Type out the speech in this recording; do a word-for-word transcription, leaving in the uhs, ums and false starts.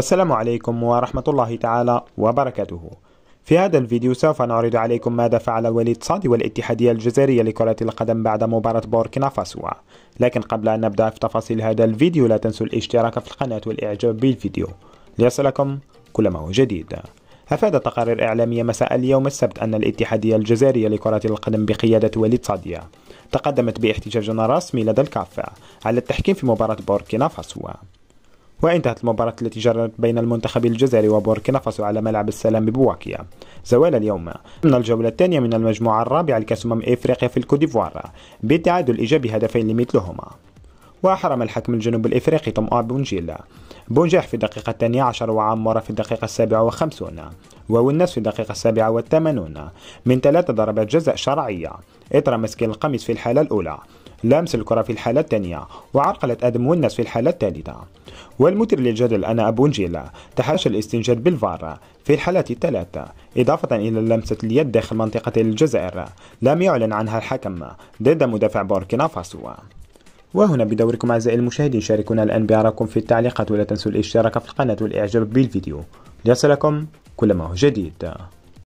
السلام عليكم ورحمة الله تعالى وبركاته. في هذا الفيديو سوف نعرض عليكم ماذا فعل الوليد صادي والاتحادية الجزائرية لكرة القدم بعد مباراة بوركينا فاسو. لكن قبل أن نبدأ في تفاصيل هذا الفيديو لا تنسوا الاشتراك في القناة والإعجاب بالفيديو ليصلكم كل ما هو جديد. أفادت تقارير إعلامية مساء اليوم السبت أن الاتحادية الجزائرية لكرة القدم بقيادة وليد صادي تقدمت باحتجاج رسمي لدى الكاف على التحكيم في مباراة بوركينا فاسو. وانتهت المباراة التي جرت بين المنتخب الجزائري وبوركينا فاسو على ملعب السلام ببواكيا زوال اليوم من الجولة الثانية من المجموعة الرابعة لكأس أمم إفريقيا في الكوديفوار بالتعادل الإيجابي هدفين لمثلهما. وحرم الحكم الجنوب الإفريقي طمآ بونجيل بونجاح في الدقيقة الثانية عشر وعمورة في الدقيقة السابعة وخمسون وونس في الدقيقة السابعة والثمانون من ثلاث ضربات جزاء شرعية إثر مسك القميص في الحالة الأولى، لامس الكرة في الحالة الثانية، وعرقلة آدم ونس في الحالة الثالثة. والمثير للجدل أن أبونجيل تحاشى الاستنجاد بالفار في الحالات الثلاثة، إضافة إلى لمسة اليد داخل منطقة الجزائر لم يعلن عنها الحكم ضد مدافع بوركينا فاسو. وهنا بدوركم أعزائي المشاهدين شاركونا الآن بآرائكم في التعليقات، ولا تنسوا الاشتراك في القناة والإعجاب بالفيديو ليصلكم كل ما هو جديد.